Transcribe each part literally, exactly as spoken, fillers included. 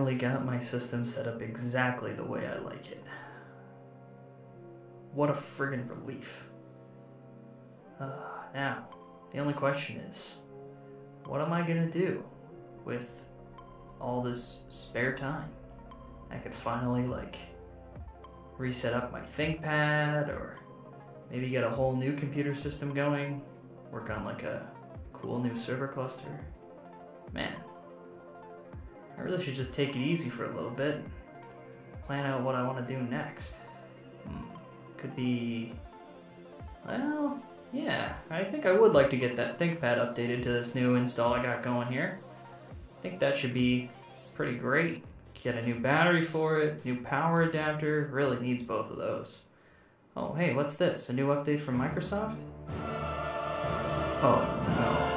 finally got my system set up exactly the way I like it. What a friggin' relief. Uh, now, the only question is, what am I gonna do with all this spare time? I could finally, like, reset up my ThinkPad, or maybe get a whole new computer system going, work on like a cool new server cluster. Man, I really should just take it easy for a little bit, plan out what I want to do next. Hmm. Could be, well, yeah, I think I would like to get that ThinkPad updated to this new install I got going here. I think that should be pretty great. Get a new battery for it, new power adapter, really needs both of those. Oh, hey, what's this? A new update from Microsoft? Oh, no.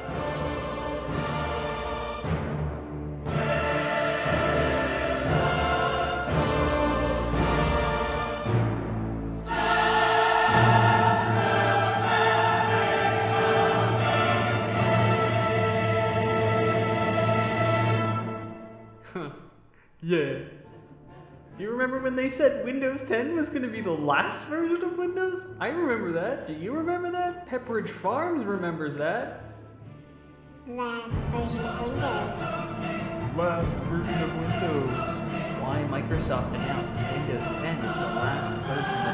Yeah. Do you remember when they said Windows ten was going to be the last version of Windows? I remember that. Do you remember that? Pepperidge Farms remembers that. Last version of Windows. Last version of Windows. Why Microsoft announced Windows ten is the last version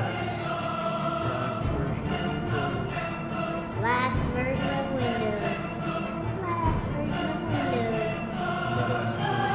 of Windows. Last version of Windows. Last version of Windows. Last version of Windows. Last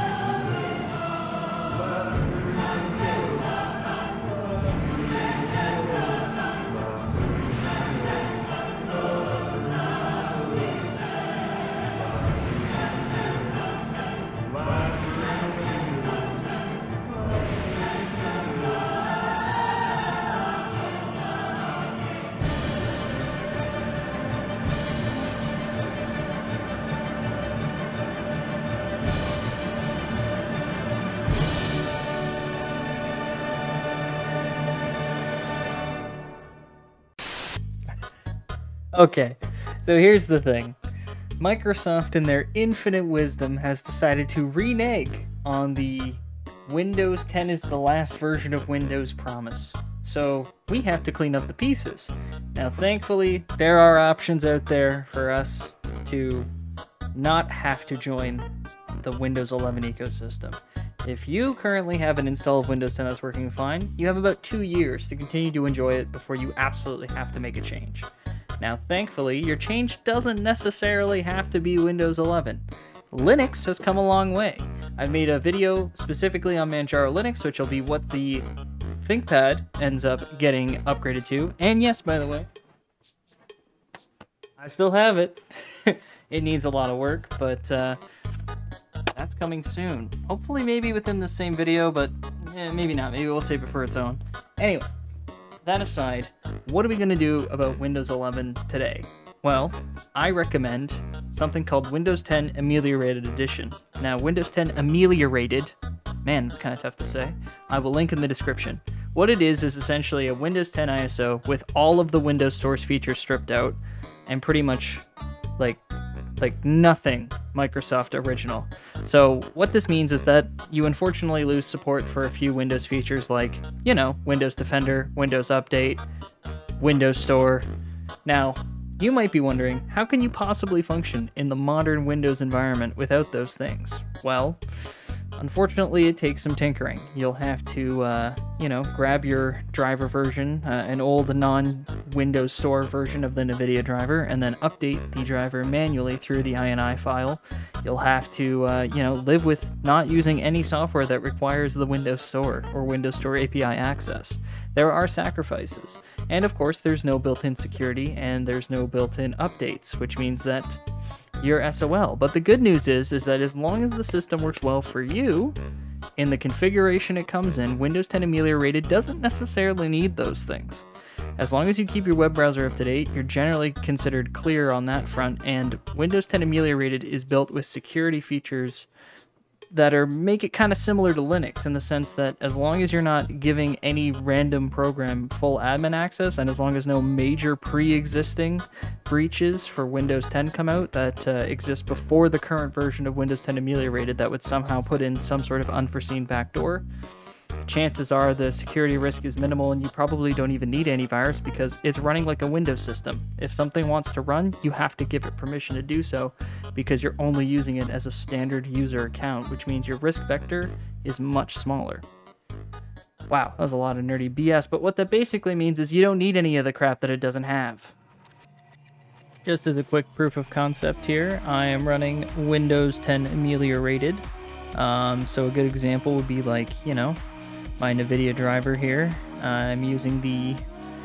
Okay, so here's the thing. Microsoft, in their infinite wisdom, has decided to renege on the Windows ten is the last version of Windows promise. So we have to clean up the pieces. Now, thankfully, there are options out there for us to not have to join the Windows eleven ecosystem. If you currently have an install of Windows ten that's working fine, you have about two years to continue to enjoy it before you absolutely have to make a change. Now, thankfully, your change doesn't necessarily have to be Windows eleven. Linux has come a long way. I've made a video specifically on Manjaro Linux, which will be what the ThinkPad ends up getting upgraded to. And yes, by the way, I still have it. It needs a lot of work, but uh, that's coming soon. Hopefully maybe within the same video, but eh, maybe not. Maybe we'll save it for its own. Anyway. That aside, what are we going to do about Windows eleven today? Well, I recommend something called Windows ten Ameliorated Edition. Now, Windows ten Ameliorated, man, it's kind of tough to say. I will link in the description. What it is is essentially a Windows ten I S O with all of the Windows Store's features stripped out and pretty much like like nothing Microsoft original. So what this means is that you unfortunately lose support for a few Windows features like, you know, Windows Defender, Windows Update, Windows Store. Now, you might be wondering, how can you possibly function in the modern Windows environment without those things? Well, unfortunately, it takes some tinkering. You'll have to, uh, you know, grab your driver version, uh, an old non-Windows Store version of the NVIDIA driver, and then update the driver manually through the I N I file. You'll have to, uh, you know, live with not using any software that requires the Windows Store or Windows Store A P I access. There are sacrifices. And of course, there's no built-in security, and there's no built-in updates, which means that you're S O L. But the good news is, is that as long as the system works well for you, in the configuration it comes in, Windows ten Ameliorated doesn't necessarily need those things. As long as you keep your web browser up to date, you're generally considered clear on that front, and Windows ten Ameliorated is built with security features that are make it kind of similar to Linux in the sense that as long as you're not giving any random program full admin access, and as long as no major pre-existing breaches for Windows ten come out that uh, exist before the current version of Windows ten ameliorated that would somehow put in some sort of unforeseen backdoor, chances are the security risk is minimal and you probably don't even need antivirus because it's running like a Windows system. If something wants to run, you have to give it permission to do so because you're only using it as a standard user account, which means your risk vector is much smaller. Wow, that was a lot of nerdy B S, but what that basically means is you don't need any of the crap that it doesn't have. Just as a quick proof of concept here, I am running Windows ten ameliorated. Um, so a good example would be like, you know, my NVIDIA driver here. Uh, I'm using the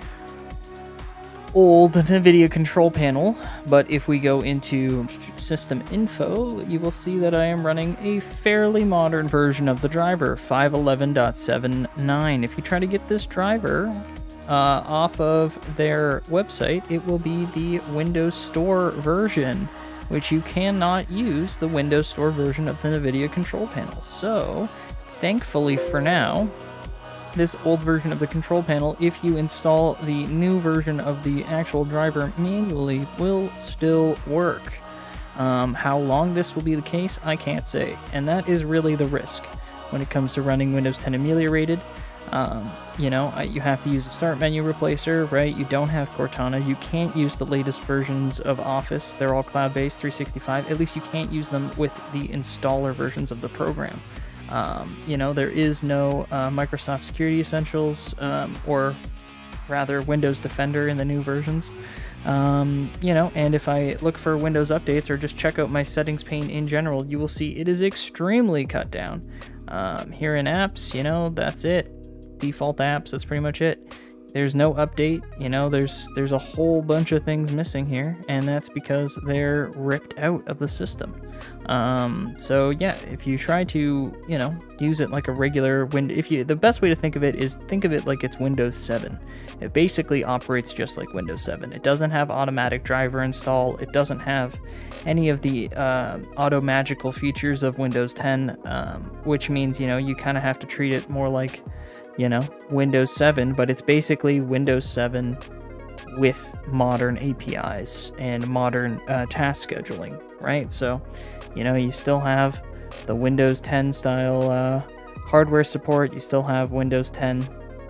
old NVIDIA control panel, but if we go into system info, you will see that I am running a fairly modern version of the driver, five eleven point seven nine. If you try to get this driver uh, off of their website, it will be the Windows Store version, which you cannot use the Windows Store version of the NVIDIA control panel. So, thankfully for now, this old version of the control panel, if you install the new version of the actual driver manually, will still work. Um, how long this will be the case, I can't say, and that is really the risk when it comes to running Windows ten ameliorated. Um, you know, you have to use a start menu replacer, right? You don't have Cortana. You can't use the latest versions of Office. They're all cloud-based, three sixty-five. At least you can't use them with the installer versions of the program. Um, you know, there is no uh, Microsoft Security Essentials, um, or rather Windows Defender in the new versions. Um, you know, and if I look for Windows updates or just check out my settings pane in general, you will see it is extremely cut down. Um, here in apps, you know, that's it. Default apps, that's pretty much it. There's no update, you know, there's there's a whole bunch of things missing here, and that's because they're ripped out of the system. Um, so yeah, if you try to, you know, use it like a regular Windows, if you, the best way to think of it is think of it like it's Windows seven. It basically operates just like Windows seven. It doesn't have automatic driver install. It doesn't have any of the uh, auto magical features of Windows ten, um, which means, you know, you kind of have to treat it more like, you know, Windows seven, but it's basically Windows seven with modern A P Is and modern uh, task scheduling, right? So, you know, you still have the Windows ten style uh, hardware support, you still have Windows ten,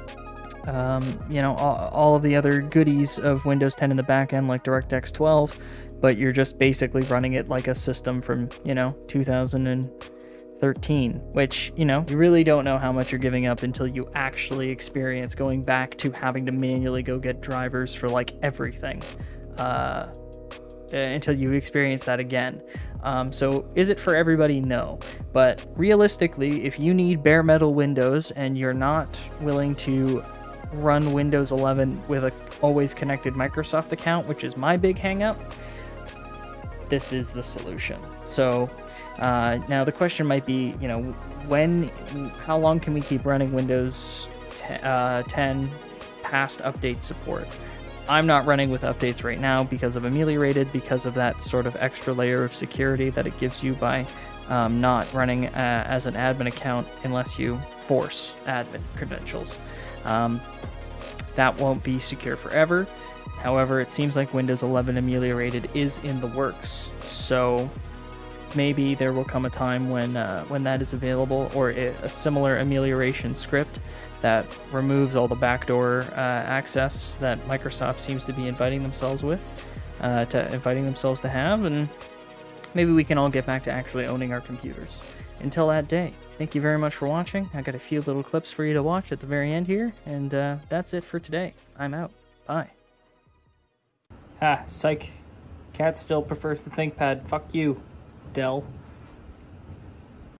um, you know, all, all of the other goodies of Windows ten in the back end like DirectX twelve, but you're just basically running it like a system from, you know, two thousand thirteen, which, you know, you really don't know how much you're giving up until you actually experience going back to having to manually go get drivers for like everything, uh, until you experience that again. Um, so is it for everybody? No. But realistically, if you need bare metal Windows and you're not willing to run Windows eleven with a always connected Microsoft account, which is my big hang up, this is the solution. So uh, now the question might be, you know, when, how long can we keep running Windows ten past update support? I'm not running with updates right now because of ameliorated, because of that sort of extra layer of security that it gives you by um, not running uh, as an admin account unless you force admin credentials. Um, that won't be secure forever. However, it seems like Windows eleven ameliorated is in the works, so maybe there will come a time when uh, when that is available, or a similar amelioration script that removes all the backdoor uh, access that Microsoft seems to be inviting themselves with, uh, to inviting themselves to have, and maybe we can all get back to actually owning our computers. Until that day, thank you very much for watching. I got a few little clips for you to watch at the very end here, and uh, that's it for today. I'm out. Bye. Ah, psych. Cat still prefers the ThinkPad. Fuck you, Dell.